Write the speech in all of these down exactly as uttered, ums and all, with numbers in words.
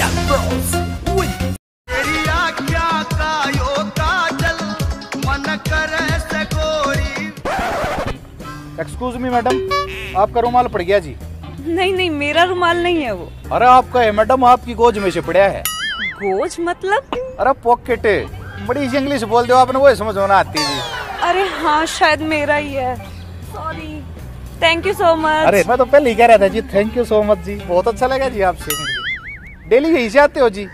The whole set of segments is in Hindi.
एक्सक्यूज मी मैडम, आपका रुमाल पड़ गया जी। नहीं नहीं, मेरा रुमाल नहीं है वो। अरे आपका है मैडम, आपकी गोज में से पड़ा है। गोज मतलब? अरे पॉकेट। बड़ी सी इंग्लिश बोल दो आपने, वो समझ में ना आती जी। अरे हाँ, शायद मेरा ही है। Sorry, thank you so much. अरे मैं तो पहले ही कह रहा था जी, थैंक यू सो मच जी, बहुत अच्छा लगा जी आपसे। डेली यही से आते हो जी?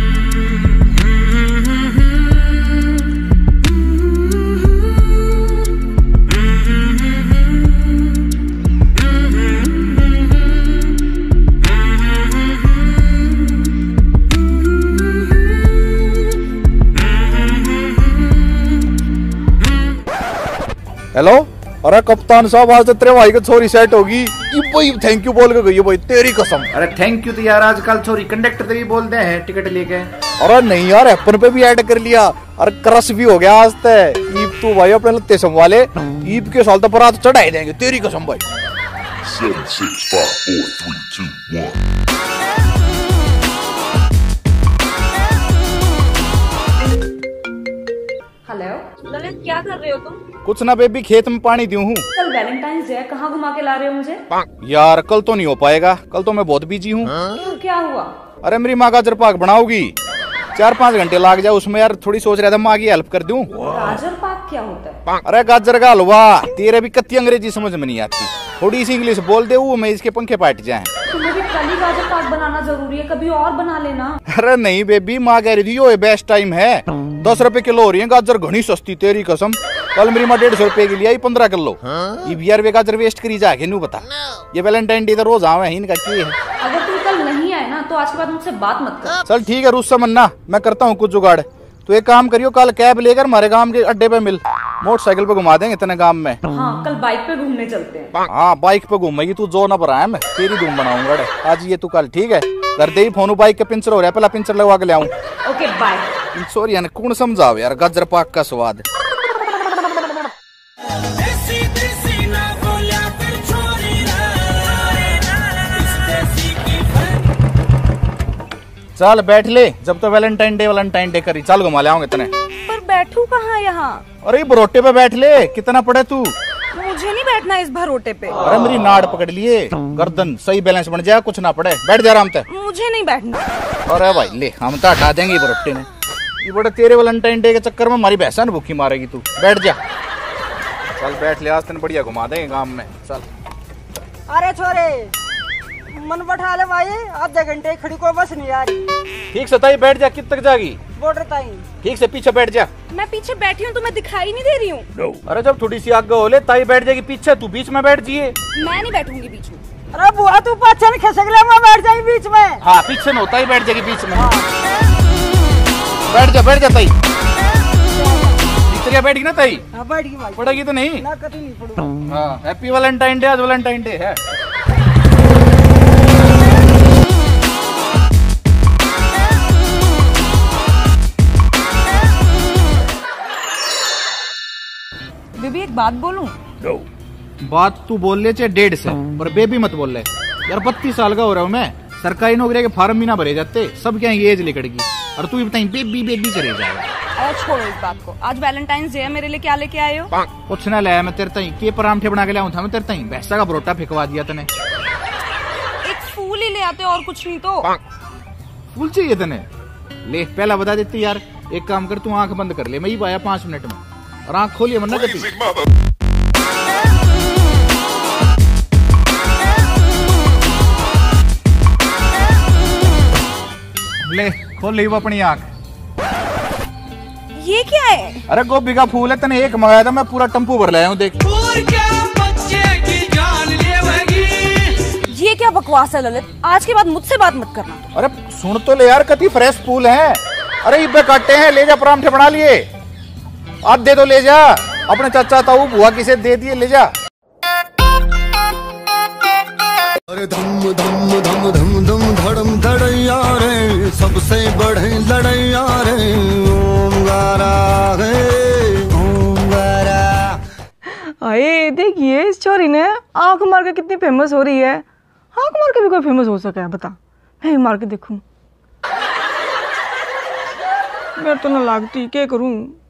हेलो, अरे कप्तान साहब, आज तो तेरे भाई की छोरी सेट होगी। भाई थैंक यू बोल के गई भाई, तेरी कसम। अरे थैंक यू तो यार आजकल छोरी कंडक्टर भी बोलते हैं टिकट लेके। अरे नहीं यार, अपन पे भी ऐड कर लिया। अरे क्रश भी हो गया आज तक। ईब तू भाई अपने लत्ते संभाले, ईब के साल तो बरात चढ़ाई देंगे, तेरी कसम भाई। seven, six, five, four, three, two, one. Hello Lalit, क्या कर रहे हो तुम? कुछ ना बेबी, खेत में पानी दूं हूँ। कल वैलेंटाइंस डे है, कहाँ घुमा के ला रहे हो मुझे? यार कल तो नहीं हो पाएगा, कल तो मैं बहुत बिजी हूँ। क्यों, क्या हुआ? अरे मेरी माँ गाजर पाक बनाओगी, चार पाँच घंटे लग जाए उसमें यार। थोड़ी सोच रहा था माँ की हेल्प कर दूं। गाजर पाक क्या होता है? अरे गाजर का हलवा। तेरे भी कत्ती अंग्रेजी समझ में नहीं आती, थोड़ी सी इंग्लिश बोल दे, वो मैं इसके पंखे पाट जाए। तुम्हें भी कल ही गाजर पाक बनाना जरूरी है, कभी और बना लेना। अरे नहीं बेबी, माँ कह रही थी यो बेस्ट टाइम है, दस रुपए किलो हो रही है गाजर, घनी सस्ती, तेरी कसम। कल मेरी माँ डेढ़ सौ रुपए की लिया पंद्रह किलो। यार वे गाजर वेस्ट करी जाके नहीं बता। ये वैलेंटाइन डे तो रोज आवे इनका की है। अगर तुम कल नहीं आए ना तो आज के बाद मुझसे बात मत कर। चल ठीक है, रूस से मन्ना, मैं करता हूँ कुछ जुगाड़। तो एक काम करियो, कल कैब लेकर हमारे गांव के अड्डे पे मिल, मोटरसाइकिल पे घुमा देंगे इतने गांव में। हाँ, कल बाइक पे घूमने चलते हैं। हाँ बाइक पे घूमेगी तू, जो ना पर मैं तेरी धूम बनाऊंगा आज ये तू कल, ठीक है? कर दे फोन, बाइक का पिंचर हो रहा है, पहला पिंचर लगवा के ले आऊं। Okay bye. सॉरी यार, कौन समझाओ यार गाजर पाक का स्वाद। चल बैठ ले, जब तो वैलेंटाइन डे वैलेंटाइन डे करी, चल घुमा ले आऊंगे इतने। पर बैठू कहाँ यहाँ? अरे बरोटे पे बैठ ले, कितना पड़े तू? मुझे नहीं बैठना इस भरोटे पे। अरे मेरी नाड़ पकड़ लिए, गर्दन सही बैलेंस बन जाए, कुछ ना पड़े, बैठ जा आराम से। मुझे नहीं बैठना। अरे भाई ले, हम तो हटा देंगे बरोटे ने। ये बड़े तेरे वैलेंटाइन डे के चक्कर में हमारी बहसन भूखी मारेगी तू, बैठ जा। चल बैठ ले, आज तेन बढ़िया घुमा देंगे गाँव में, चल। अरे छोरे मन बैठा ले भाई, आधे घंटे खड़ी को बस नहीं आ रही। ठीक से ताई बैठ जा, कित तक जागी? बॉर्डर ताई। ठीक से पीछे बैठ जा। मैं पीछे बैठी हूँ, तुम्हें दिखाई नहीं दे रही हूँ? no. अरे जब थोड़ी सी आगे हो ले, ताई बैठ जाएगी पीछे, तू बीच में बैठ जिए। मैं नहीं बैठूंगी बीच में। अरे बुआ तू पाछे खसक ले, मैं बैठ जाएगी बीच में। हाँ पीछे न होता ही, बैठ जाएगी बीच में। हाँ। बैठ जा बैठ जा ताई, बैठगी ना ताई? हाँ बैठगी भाई। पड़ेगी तो नहीं ना, कभी नहीं पड़ूंगी। हाँ, हैप्पी वैलेंटाइन डे, आज वैलेंटाइन डे है। बेबी एक बात बोलूं? no. बात तू बोल ले चाहे डेढ़ से, पर बेबी मत बोल ले यार। बत्तीस साल का हो रहा हूँ मैं, सरकारी नौकरी के फार्म भी ना भरे जाते, सब क्या ये एज लिकड़गी, और तू बताई बेबी बेबी करे जाएगा। और छोड़ो इस बात को, आज वैलेंटाइंस डे है, मेरे लिए क्या लेके आए हो? कुछ ना लाया मैं तेरे ताई, के परांठे बना के लाऊं था मैं तेरे ताई, भैंसा का बरोटा फेंकवा दिया तने। एक फूल ही ले आते और कुछ नहीं तो। फूल चाहिए तने? ले पहला बता देती यार, एक काम कर, तू आंख बंद कर ले, मैं ही आया पांच मिनट में, और आंख खोलिए मन्ना करती। ले खोल ली वो अपनी आंख। ये क्या है? अरे गोभी का फूल है, तने एक मंगाया था, मैं पूरा टम्पू भर लाया हूँ, देख। ये क्या बकवास है ललित, आज के बाद मुझसे बात मत करना। अरे सुन तो ले यार, कति फ्रेश फूल है। अरे इब्बे काटे हैं, ले जा, परांठे बना लिए। आज दे दो, ले जा, अपने चाचा ताऊ बुआ किसे दे दिए, ले जा। अरे धम धम धम धम धम धड़म धड़ैया रे, सबसे बड़े लड़ैया रे, ओंगारा रे ओंगारा। अरे देखिए इस छोरी ने आंख मार के कितनी फेमस हो रही है। आंख मार के भी कोई फेमस हो सका है, बता। मैं भी मार के देखूं। मैं तो ना लागती, क्या करूं?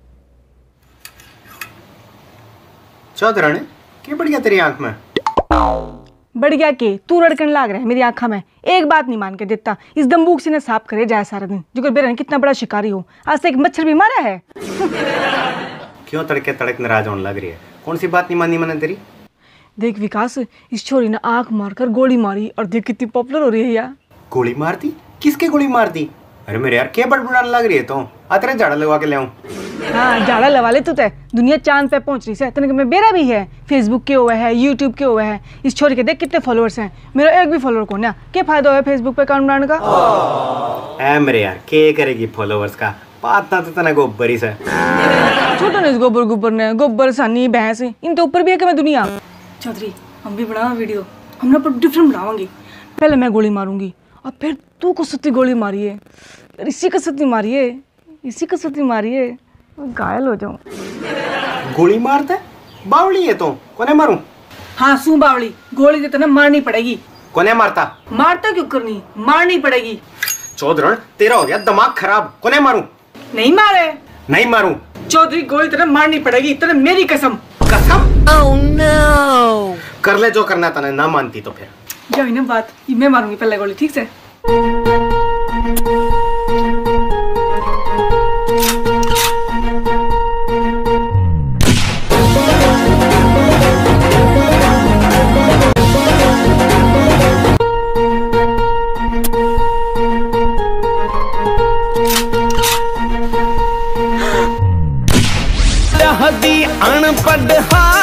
चौधरानी क्या बढ़ गया तेरी आंख में? बढ़ गया के तू रड़कन लाग रहा है मेरी आंखा में। एक बात नहीं मान के देता, इस दम्बूक से ना साफ करे जाए सारा दिन, जो बेरन कितना बड़ा शिकारी हो। आज से एक मच्छर भी मारा है। क्यों तड़के तड़क नाराज होने लग रही है? कौन सी बात नहीं मानी मैंने तेरी? देख विकास, इस छोरी ने आंख मारकर गोली मारी और देख कितनी पॉपुलर हो रही है यार। गोली मार दी? किसके गोली मार दी? अरे मेरे यार क्या बड़बड़ाने लग रही है? तो आ तेरे झाड़ा लगवा के ले आऊं। हाँ झाड़ा लगा ले तू ते। दुनिया चांद पे पहुंच रही है, तेने में बेरा भी है, फेसबुक के हुए है, यूट्यूब के हुए है। इस छोरी के देख कितने फॉलोअर्स हैं, मेरा एक भी फॉलोअर कौन है। क्या फायदा है फेसबुक पे अकाउंट बनाने का? ए मेरे यार क्या करेगी फॉलोअर्स का? बात ना तो तना गोबर ही से। छोटा नहीं गोबर गोबर ने, गोबर सानी भैंस इन तो ऊपर भी है कि मैं दुनिया। चौधरी हम भी बना वीडियो, हम ना पर डिफरेंट बनावांगे। पहले मैं गोली मारूंगी और फिर तू को सत्ती गोली मारिए, इसी को सत्ती मारिए, इसी को सत्ती मारिए, घायल हो जाऊं। गोली मारते? बावली है तो कोने मारूं? हाँ सू बावली, गोली तो तना मारनी पड़ेगी। कोने मारता? मारता क्यों करनी, मारनी पड़ेगी। चौधरण तेरा हो गया दिमाग खराब, कोने मारूं? नहीं मारे। नहीं मारूं। चौधरी गोली तेरे मारनी पड़ेगी, तेरे मेरी कसम। कसम? oh, no. कर ले जो करना तने, ना मानती तो फिर जाओ ना बात, मैं मारूंगी पहले गोली, ठीक से? अनपढ़